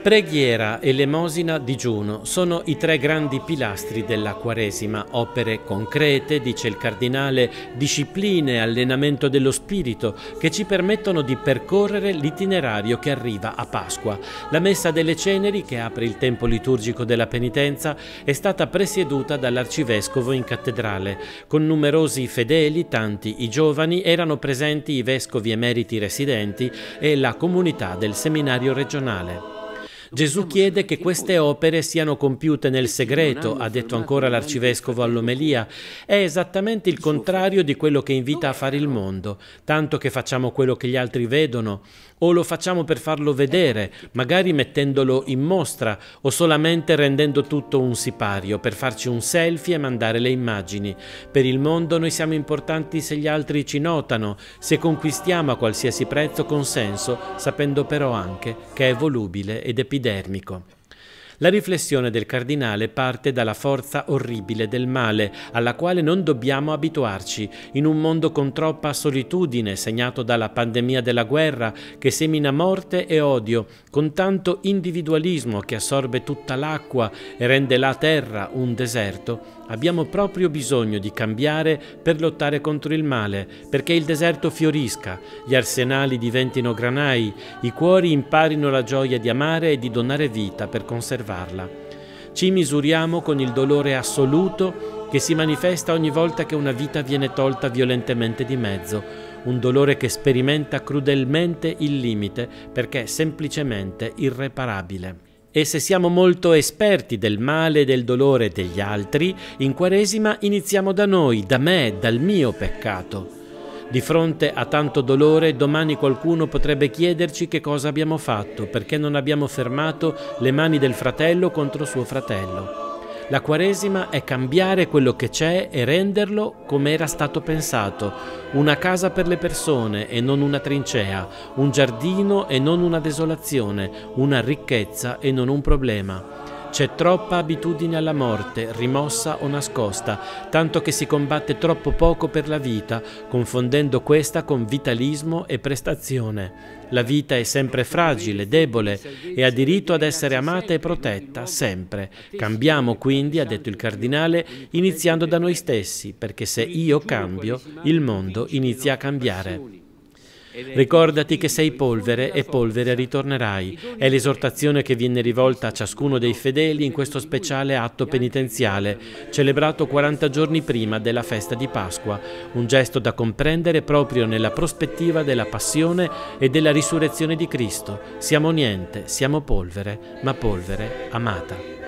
Preghiera, elemosina, digiuno sono i tre grandi pilastri della Quaresima, opere concrete, dice il Cardinale, discipline, allenamento dello spirito che ci permettono di percorrere l'itinerario che arriva a Pasqua. La Messa delle Ceneri, che apre il tempo liturgico della penitenza, è stata presieduta dall'Arcivescovo in cattedrale. Con numerosi fedeli, tanti i giovani, erano presenti i vescovi emeriti residenti e la comunità del seminario regionale. Gesù chiede che queste opere siano compiute nel segreto, ha detto ancora l'Arcivescovo all'omelia. È esattamente il contrario di quello che invita a fare il mondo, tanto che facciamo quello che gli altri vedono, o lo facciamo per farlo vedere, magari mettendolo in mostra, o solamente rendendo tutto un sipario, per farci un selfie e mandare le immagini. Per il mondo noi siamo importanti se gli altri ci notano, se conquistiamo a qualsiasi prezzo consenso, sapendo però anche che è volubile ed epidermico. La riflessione del Cardinale parte dalla forza orribile del male, alla quale non dobbiamo abituarci, in un mondo con troppa solitudine, segnato dalla pandemia della guerra, che semina morte e odio, con tanto individualismo che assorbe tutta l'acqua e rende la terra un deserto. Abbiamo proprio bisogno di cambiare per lottare contro il male, perché il deserto fiorisca, gli arsenali diventino granai, i cuori imparino la gioia di amare e di donare vita per conservarla. Ci misuriamo con il dolore assoluto che si manifesta ogni volta che una vita viene tolta violentemente di mezzo, un dolore che sperimenta crudelmente il limite perché è semplicemente irreparabile. E se siamo molto esperti del male e del dolore degli altri, in Quaresima iniziamo da noi, da me, dal mio peccato. Di fronte a tanto dolore, domani qualcuno potrebbe chiederci che cosa abbiamo fatto, perché non abbiamo fermato le mani del fratello contro suo fratello. La Quaresima è cambiare quello che c'è e renderlo come era stato pensato, una casa per le persone e non una trincea, un giardino e non una desolazione, una ricchezza e non un problema. C'è troppa abitudine alla morte, rimossa o nascosta, tanto che si combatte troppo poco per la vita, confondendo questa con vitalismo e prestazione. La vita è sempre fragile, debole e ha diritto ad essere amata e protetta, sempre. Cambiamo quindi, ha detto il Cardinale, iniziando da noi stessi, perché se io cambio, il mondo inizia a cambiare. Ricordati che sei polvere e polvere ritornerai. È l'esortazione che viene rivolta a ciascuno dei fedeli in questo speciale atto penitenziale, celebrato 40 giorni prima della festa di Pasqua, un gesto da comprendere proprio nella prospettiva della passione e della risurrezione di Cristo. Siamo niente, siamo polvere, ma polvere amata.